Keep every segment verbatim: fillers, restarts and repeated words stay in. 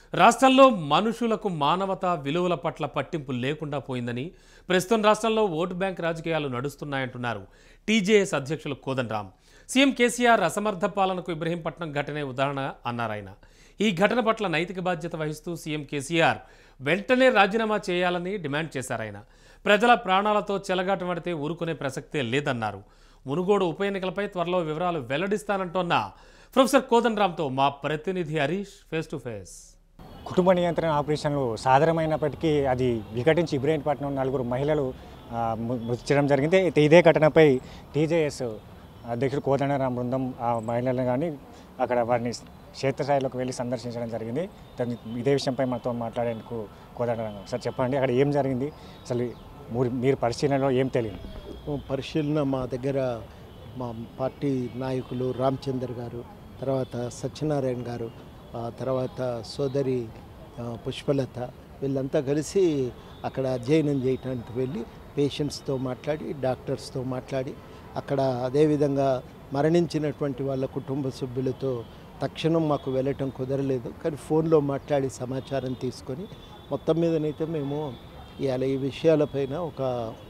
రాష్ట్రంలో మనుషులకు మానవతా విలువల పట్ల పట్టింపు లేకుండా పోయిందని, ప్రస్తుతం రాష్ట్రంలో ఓటు బ్యాంక్ రాజకీయాలు నడుస్తున్నాయంటున్నారు టీజేఎస్ అధ్యక్షులు కోదండరాం. సీఎం కేసీఆర్ అసమర్థ పాలనకు ఇబ్రహీంపట్నం ఘటనే ఉదాహరణ అన్నారాయన. ఈ ఘటన పట్ల నైతిక బాధ్యత వహిస్తూ సీఎం కేసీఆర్ వెంటనే రాజీనామా చేయాలని డిమాండ్ చేశారాయన. ప్రజల ప్రాణాలతో చెలగాటమాడితే ఊరుకునే ప్రసక్తే లేదన్నారు. మునుగోడు ఉప ఎన్నికలపై త్వరలో వివరాలు వెల్లడిస్తానంటోన్న ప్రొఫెసర్ కోదండరాంతో మా ప్రతినిధి హరీష్ ఫేస్ టు ఫేస్. కుటుంబ నియంత్రణ ఆపరేషన్లు సాధారణమైనప్పటికీ అది వికటించి ఇబ్రహీంపట్నం నలుగురు మహిళలు మృతి చెందడం జరిగింది. ఇదే ఘటనపై టీజేఎస్ అధ్యక్షుడు కోదండరాం బృందం ఆ మహిళలను కానీ అక్కడ వారిని క్షేత్రస్థాయిలోకి వెళ్ళి సందర్శించడం జరిగింది. దాన్ని ఇదే విషయంపై మనతో మాట్లాడేందుకు కోదండరాం సార్ చెప్పండి, అక్కడ ఏం జరిగింది, అసలు మీరు పరిశీలనలో ఏం తెలియదు? పరిశీలన మా దగ్గర మా పార్టీ నాయకులు రామచందర్ గారు, తర్వాత సత్యనారాయణ గారు, తర్వాత సోదరి పుష్పలత, వీళ్ళంతా కలిసి అక్కడ అధ్యయనం చేయడానికి వెళ్ళి పేషెంట్స్తో మాట్లాడి డాక్టర్స్తో మాట్లాడి అక్కడ అదేవిధంగా మరణించినటువంటి వాళ్ళ కుటుంబ సభ్యులతో తక్షణం మాకు వెళ్ళటం కుదరలేదు, కానీ ఫోన్లో మాట్లాడి సమాచారం తీసుకొని మొత్తం మీదనైతే మేము ఇవాళ ఈ విషయాలపైన ఒక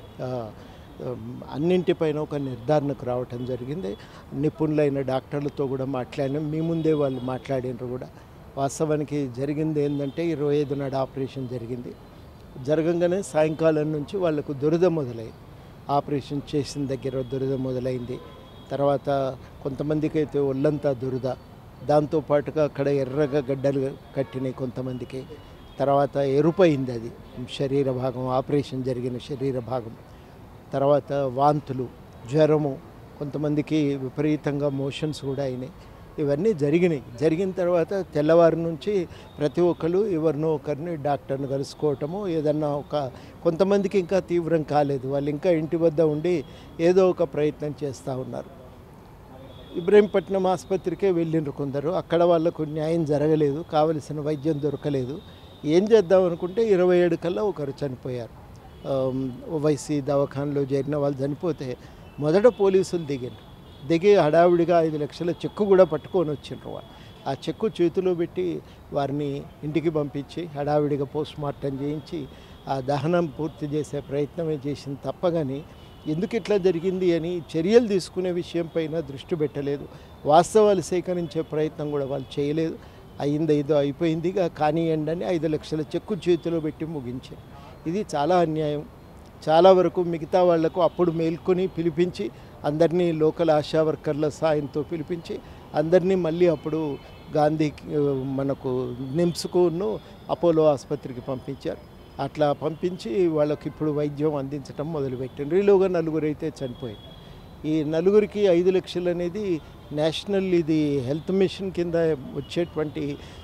అన్నింటిపైన ఒక నిర్ధారణకు రావటం జరిగింది. నిపుణులైన డాక్టర్లతో కూడా మాట్లాడినాం, మీ ముందే వాళ్ళు మాట్లాడినారు కూడా. వాస్తవానికి జరిగింది ఏంటంటే ఇరవై ఐదు నాడు ఆపరేషన్ జరిగింది. జరగంగానే సాయంకాలం నుంచి వాళ్ళకు దురద మొదలైంది. ఆపరేషన్ చేసిన దగ్గర దురద మొదలైంది. తర్వాత కొంతమందికి అయితే ఒళ్ళంతా దురద, దాంతోపాటుగా అక్కడ ఎర్రగా గడ్డలు కట్టినాయి కొంతమందికి. తర్వాత ఎరుపైంది అది శరీర భాగం, ఆపరేషన్ జరిగిన శరీర భాగం. తర్వాత వాంతులు, జ్వరము, కొంతమందికి విపరీతంగా మోషన్స్ కూడా అయినాయి. ఇవన్నీ జరిగినాయి. జరిగిన తర్వాత తెల్లవారి నుంచి ప్రతి ఒక్కరు ఎవరినో ఒకరిని డాక్టర్ని కలుసుకోవటము, ఏదన్నా ఒక కొంతమందికి ఇంకా తీవ్రం కాలేదు, వాళ్ళు ఇంకా ఇంటి వద్ద ఉండి ఏదో ఒక ప్రయత్నం చేస్తూ ఉన్నారు. ఇబ్రహీంపట్నం ఆసుపత్రికే వెళ్ళిండ్రు కొందరు, అక్కడ వాళ్ళకు న్యాయం జరగలేదు, కావలసిన వైద్యం దొరకలేదు. ఏం చేద్దాం అనుకుంటే ఇరవై ఏడు కల్లా ఒకరు చనిపోయారు. ఓవైసీ దవాఖానలో చేరిన వాళ్ళు చనిపోతే మొదట పోలీసులు దిగారు. దిగి హడావిడిగా ఐదు లక్షల చెక్కు కూడా పట్టుకొని వచ్చిండ్రు. వాళ్ళు ఆ చెక్కు చేతిలో పెట్టి వారిని ఇంటికి పంపించి హడావిడిగా పోస్ట్ మార్టం చేయించి ఆ దహనం పూర్తి చేసే ప్రయత్నమే చేసింది తప్ప కానీ ఎందుకు ఇట్లా జరిగింది అని చర్యలు తీసుకునే విషయం పైన దృష్టి పెట్టలేదు. వాస్తవాలు సేకరించే ప్రయత్నం కూడా వాళ్ళు చేయలేదు. అయింది ఏదో అయిపోయింది కానివ్వండి అని ఐదు లక్షల చెక్కు చేతిలో పెట్టి ముగించారు. ఇది చాలా అన్యాయం. చాలా వరకు మిగతా వాళ్లకు అప్పుడు మేల్కొని పిలిపించి అందరినీ లోకల్ ఆశా వర్కర్ల సాయంతో పిలిపించి అందరినీ మళ్ళీ అప్పుడు గాంధీ మనకు నిమ్స్కును అపోలో ఆసుపత్రికి పంపించారు. అట్లా పంపించి వాళ్ళకి ఇప్పుడు వైద్యం అందించడం మొదలుపెట్టారు. ఈలోగా నలుగురు అయితే చనిపోయారు. ఈ నలుగురికి ఐదు లక్షలు అనేది నేషనల్ ఇది హెల్త్ మిషన్ కింద వచ్చేటువంటి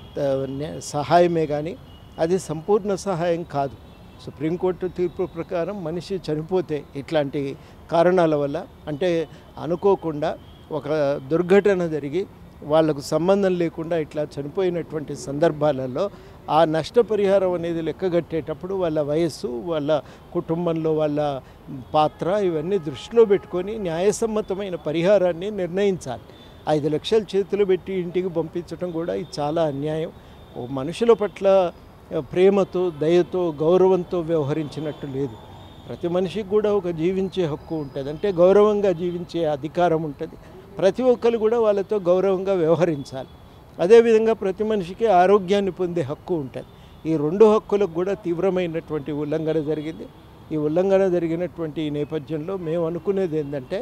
సహాయమే కానీ అది సంపూర్ణ సహాయం కాదు. సుప్రీంకోర్టు తీర్పు ప్రకారం మనిషి చనిపోతే ఇట్లాంటి కారణాల వల్ల, అంటే అనుకోకుండా ఒక దుర్ఘటన జరిగి వాళ్లకు సంబంధం లేకుండా ఇట్లా చనిపోయినటువంటి సందర్భాలలో ఆ నష్టపరిహారం అనేది లెక్కగట్టేటప్పుడు వాళ్ళ వయస్సు, వాళ్ళ కుటుంబంలో వాళ్ళ పాత్ర ఇవన్నీ దృష్టిలో పెట్టుకొని న్యాయసమ్మతమైన పరిహారాన్ని నిర్ణయించాలి. ఐదు లక్షలు చేతులు పెట్టి ఇంటికి పంపించడం కూడా ఇది చాలా అన్యాయం. ఓ మనుషుల పట్ల ప్రేమతో, దయతో, గౌరవంతో వ్యవహరించినట్టు లేదు. ప్రతి మనిషికి కూడా ఒక జీవించే హక్కు ఉంటుంది, అంటే గౌరవంగా జీవించే అధికారం ఉంటుంది. ప్రతి ఒక్కరు కూడా వాళ్ళతో గౌరవంగా వ్యవహరించాలి. అదేవిధంగా ప్రతి మనిషికి ఆరోగ్యాన్ని పొందే హక్కు ఉంటుంది. ఈ రెండు హక్కులకు కూడా తీవ్రమైనటువంటి ఉల్లంఘన జరిగింది. ఈ ఉల్లంఘన జరిగినటువంటి ఈ నేపథ్యంలో మేము అనుకునేది ఏంటంటే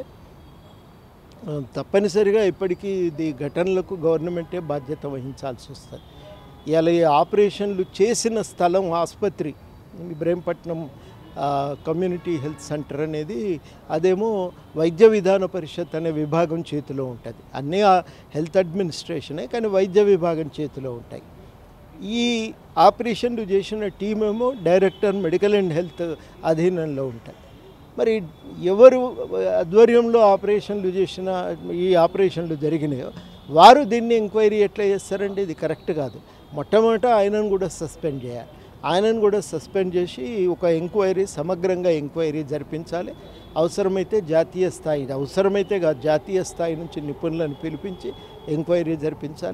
తప్పనిసరిగా ఇప్పటికీ ఈ ఘటనలకు గవర్నమెంటే బాధ్యత వహించాల్సి వస్తుంది. ఇలా ఈ ఆపరేషన్లు చేసిన స్థలం ఆసుపత్రి ఇబ్రహీంపట్నం కమ్యూనిటీ హెల్త్ సెంటర్ అనేది అదేమో వైద్య విధాన పరిషత్ అనే విభాగం చేతిలో ఉంటుంది. అన్నీ హెల్త్ అడ్మినిస్ట్రేషనే, కానీ వైద్య విభాగం చేతిలో ఉంటాయి. ఈ ఆపరేషన్లు చేసిన టీం ఏమో డైరెక్టర్ మెడికల్ అండ్ హెల్త్ అధీనంలో ఉంటుంది. మరి ఎవరు ఆధ్వర్యంలో ఆపరేషన్లు చేసిన ఈ ఆపరేషన్లు జరిగినాయో వారు దీన్ని ఎంక్వైరీ ఎట్లా చేస్తారండి? ఇది కరెక్ట్ కాదు. మొట్టమొదట ఆయనను కూడా సస్పెండ్ చేయాలి. ఆయనను కూడా సస్పెండ్ చేసి ఒక ఎంక్వైరీ, సమగ్రంగా ఎంక్వైరీ జరిపించాలి. అవసరమైతే జాతీయ స్థాయి, అవసరమైతే జాతీయ స్థాయి నుంచి నిపుణులను పిలిపించి ఎంక్వైరీ జరిపించాలి.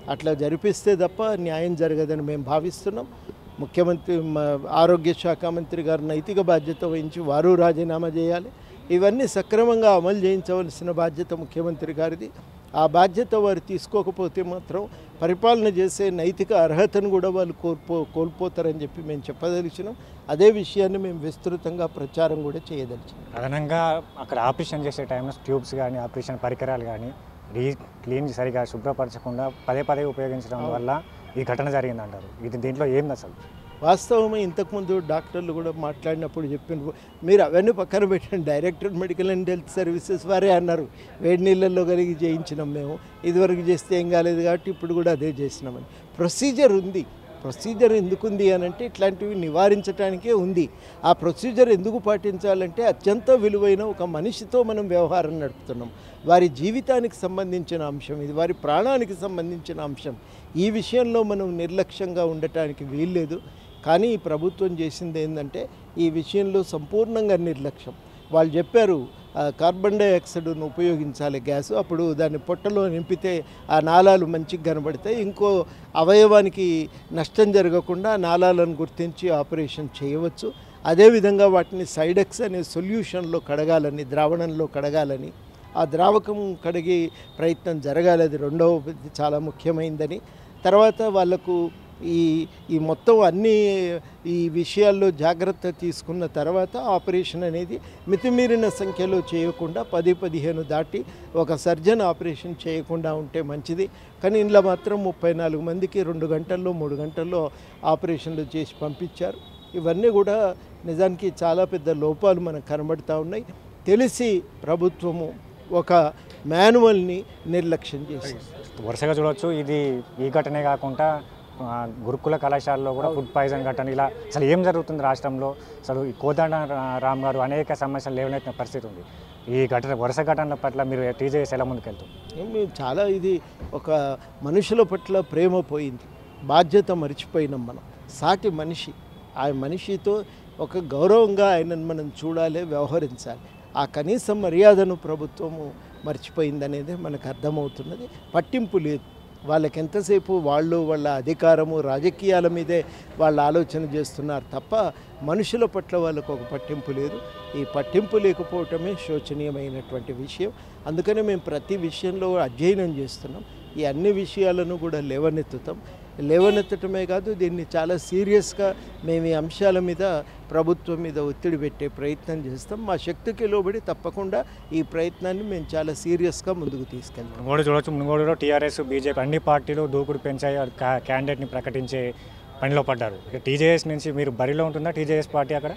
అట్లా జరిపిస్తే తప్ప న్యాయం జరగదని మేము భావిస్తున్నాం. ముఖ్యమంత్రి ఆరోగ్య శాఖ మంత్రి గారు నైతిక బాధ్యత వహించి వారు రాజీనామా చేయాలి. ఇవన్నీ సక్రమంగా అమలు చేయించవలసిన బాధ్యత ముఖ్యమంత్రి గారిది. ఆ బాధ్యత వారు తీసుకోకపోతే మాత్రం పరిపాలన చేసే నైతిక అర్హతను కూడా వాళ్ళు కోల్పో కోల్పోతారని చెప్పి మేము చెప్పదలిచినాం. అదే విషయాన్ని మేము విస్తృతంగా ప్రచారం కూడా చేయదలిచినాం. అదనంగా అక్కడ ఆపరేషన్ చేసే టైంలో ట్యూబ్స్ కానీ ఆపరేషన్ పరికరాలు కానీ రీ క్లీన్ సరిగా శుభ్రపరచకుండా పదే పదే ఉపయోగించడం వల్ల ఈ ఘటన జరిగిందంటారు. ఇది దీంట్లో ఏంది అసలు? వాస్తవమే, ఇంతకుముందు డాక్టర్లు కూడా మాట్లాడినప్పుడు చెప్పిన మీరు అవన్నీ పక్కన పెట్టండి, director medical and health services వారే అన్నారు వేడి నీళ్ళల్లో కలిగి చేయించినాం మేము, ఇదివరకు చేస్తే ఏం కాలేదు కాబట్టి ఇప్పుడు కూడా అదే చేసినామని. ప్రొసీజర్ ఉంది. ప్రొసీజర్ ఎందుకుంది అని అంటే ఇట్లాంటివి నివారించడానికే ఉంది. ఆ ప్రొసీజర్ ఎందుకు పాటించాలంటే అత్యంత విలువైన ఒక మనిషితో మనం వ్యవహారం నడుపుతున్నాం. వారి జీవితానికి సంబంధించిన అంశం ఇది, వారి ప్రాణానికి సంబంధించిన అంశం. ఈ విషయంలో మనం నిర్లక్ష్యంగా ఉండటానికి వీల్లేదు. కానీ ఈ ప్రభుత్వం చేసింది ఏంటంటే ఈ విషయంలో సంపూర్ణంగా నిర్లక్ష్యం. వాళ్ళు చెప్పారు కార్బన్ డైఆక్సైడ్ను ఉపయోగించాలి గ్యాసు, అప్పుడు దాన్ని పొట్టలో నింపితే ఆ నాళాలు మంచిగా కనబడతాయి, ఇంకో అవయవానికి నష్టం జరగకుండా నాళాలను గుర్తించి ఆపరేషన్ చేయవచ్చు. అదేవిధంగా వాటిని సైడెక్స్ అనే సొల్యూషన్లో కడగాలని, ద్రావణంలో కడగాలని, ఆ ద్రావకం కడిగే ప్రయత్నం జరగాలి. అది రెండవ చాలా ముఖ్యమైనదని. తర్వాత వాళ్లకు ఈ ఈ మొత్తం అన్ని ఈ విషయాల్లో జాగ్రత్త తీసుకున్న తర్వాత ఆపరేషన్ అనేది మితిమీరిన సంఖ్యలో చేయకుండా పది పదిహేను దాటి ఒక సర్జన్ ఆపరేషన్ చేయకుండా ఉంటే మంచిది. కానీ ఇందులో మాత్రం ముప్పై నాలుగు మందికి రెండు గంటల్లో మూడు గంటల్లో ఆపరేషన్లు చేసి పంపించారు. ఇవన్నీ కూడా నిజానికి చాలా పెద్ద లోపాలు మనకు కనబడుతూ ఉన్నాయి. తెలిసి ప్రభుత్వము ఒక మాన్యువల్ని నిర్లక్ష్యం చేసింది. వరుసగా చూడవచ్చు, ఇది ఈ ఘటనే కాకుండా గురుకుల కళాశాలలో కూడా ఫుడ్ పాయిజన్ ఘటన, ఇలా అసలు ఏం జరుగుతుంది రాష్ట్రంలో? అసలు ఈ కోదండ రామ్ గారు అనేక సమస్యలు లేవనెత్తిన పరిస్థితి ఉంది. ఈ ఘటన వరుస ఘటనల పట్ల మీరు టీజేఎస్ ఎలా ముందుకెళ్తాం? మేము చాలా ఇది ఒక మనుషుల పట్ల ప్రేమ పోయింది, బాధ్యత మర్చిపోయినాం మనం. సాటి మనిషి, ఆ మనిషితో ఒక గౌరవంగా ఆయనను మనం చూడాలి, వ్యవహరించాలి. ఆ కనీస మర్యాదను ప్రభుత్వము మర్చిపోయిందనేది మనకు అర్థమవుతున్నది. పట్టింపు లేదు వాళ్ళకి. ఎంతసేపు వాళ్ళు వాళ్ళ అధికారము రాజకీయాల మీదే వాళ్ళు ఆలోచన చేస్తున్నారు తప్ప మనుషుల పట్ల వాళ్ళకు ఒక పట్టింపు లేదు. ఈ పట్టింపు లేకపోవటమే శోచనీయమైనటువంటి విషయం. అందుకనే మేము ప్రతి విషయంలో అధ్యయనం చేస్తున్నాం. ఈ అన్ని విషయాలను కూడా లేవనెత్తుతాం. లేవనెత్తటమే కాదు, దీన్ని చాలా సీరియస్గా మేము ఈ అంశాల మీద ప్రభుత్వం మీద ఒత్తిడి పెట్టే ప్రయత్నం చేస్తాం. మా శక్తికి లోబడి తప్పకుండా ఈ ప్రయత్నాన్ని మేము చాలా సీరియస్గా ముందుకు తీసుకెళ్తాం. మునుగోడు చూడవచ్చు, మునుగోడులో టీఆర్ఎస్ బీజేపీ అన్ని పార్టీలు దూకుడు పెంచాయి, క్యాండిడేట్ని ప్రకటించే పనిలో పడ్డారు. టీజేఎస్ నుంచి మీరు బరిలో ఉంటుందా టీజేఎస్ పార్టీ? అక్కడ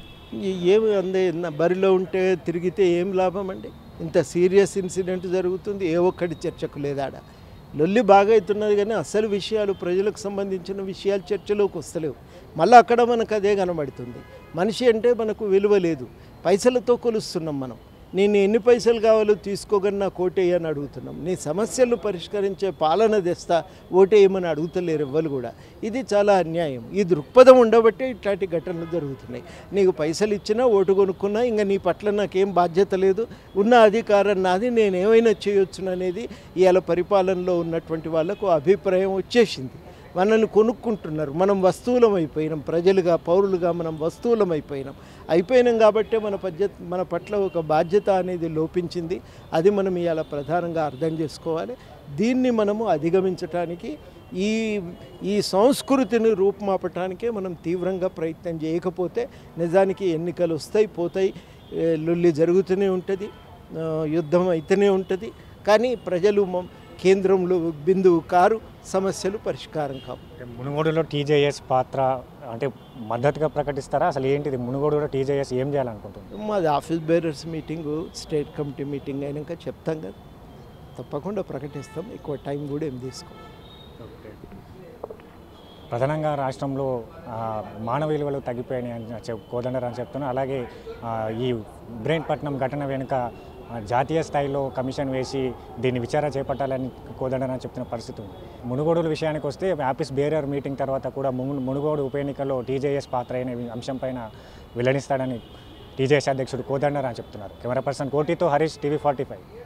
ఏమి అందే బరిలో ఉంటే తిరిగితే ఏం లాభం అండి? ఇంత సీరియస్ ఇన్సిడెంట్ జరుగుతుంది, ఏ ఒక్కటి చర్చకు లేదాడ. లొల్లి బాగా అవుతున్నది కానీ అసలు విషయాలు, ప్రజలకు సంబంధించిన విషయాలు చర్చలోకి వస్తలేవు. మళ్ళీ అక్కడ మనకు అదే కనబడుతుంది. మనిషి అంటే మనకు విలువ లేదు, పైసలతో కొలుస్తున్నాం మనం. నేను ఎన్ని పైసలు కావాలో తీసుకోగని నాకు ఓటేయని అడుగుతున్నాం. నీ సమస్యలు పరిష్కరించే పాలన తెస్తా, ఓటేయమని అడుగుతలేరు ఎవ్వరు కూడా. ఇది చాలా అన్యాయం. ఈ దృక్పథం ఉండబట్టే ఇట్లాంటి ఘటనలు జరుగుతున్నాయి. నీకు పైసలు ఇచ్చినా, ఓటు కొనుక్కున్నా, ఇంకా నీ పట్ల నాకేం బాధ్యత లేదు, ఉన్న అధికారం నాది, నేను ఏమైనా చేయొచ్చును అనేది ఇవాళ పరిపాలనలో ఉన్నటువంటి వాళ్ళకు అభిప్రాయం వచ్చేసింది. మనల్ని కొనుక్కుంటున్నారు. మనం వస్తువులం అయిపోయినాం, ప్రజలుగా పౌరులుగా మనం వస్తువులం అయిపోయినాం. అయిపోయినాం కాబట్టే మన పద్య మన పట్ల ఒక బాధ్యత అనేది లోపించింది. అది మనం ఇవాళ ప్రధానంగా అర్థం చేసుకోవాలి. దీన్ని మనము అధిగమించటానికి, ఈ ఈ సంస్కృతిని రూపుమాపటానికే మనం తీవ్రంగా ప్రయత్నం చేయకపోతే నిజానికి ఎన్నికలు వస్తాయి, పోతాయి, లొల్లి జరుగుతూనే ఉంటుంది, యుద్ధం అయితేనే ఉంటుంది. కానీ ప్రజలు కేంద్రంలో బిందువు కారు, సమస్యలు పరిష్కారం కావు. మునుగోడులో టీజేఎస్ పాత్ర అంటే మద్దతుగా ప్రకటిస్తారా? అసలు ఏంటిది మునుగోడులో టీజేఎస్ ఏం చేయాలనుకుంటుంది? మాది office bearers meeting, state committee meeting అయినాక చెప్తాం కదా, తప్పకుండా ప్రకటిస్తాం. ఎక్కువ టైం కూడా ఏం తీసుకోం. ప్రధానంగా రాష్ట్రంలో మానవ విలువలు తగ్గిపోయాయని కోదండరాం చెప్తున్నా. అలాగే ఈ ఇబ్రహీంపట్నం ఘటన వెనుక జాతీయ స్థాయిలో కమిషన్ వేసి దీన్ని విచారణ చేపట్టాలని కోదండరాం చెప్తున్న పరిస్థితి ఉంది. మునుగోడు విషయానికి వస్తే ఆఫీస్ బేరర్ మీటింగ్ తర్వాత కూడా మునుగోడు ఉప ఎన్నికల్లో టీజేఎస్ పాత్ర అయిన అంశంపైన వెల్లడిస్తాడని టీజేఎస్ అధ్యక్షుడు కోదండరాం చెప్తున్నారు. కెమెరా పర్సన్ కోటితో హరీష్, టీవీ ఫార్టీ ఫైవ్.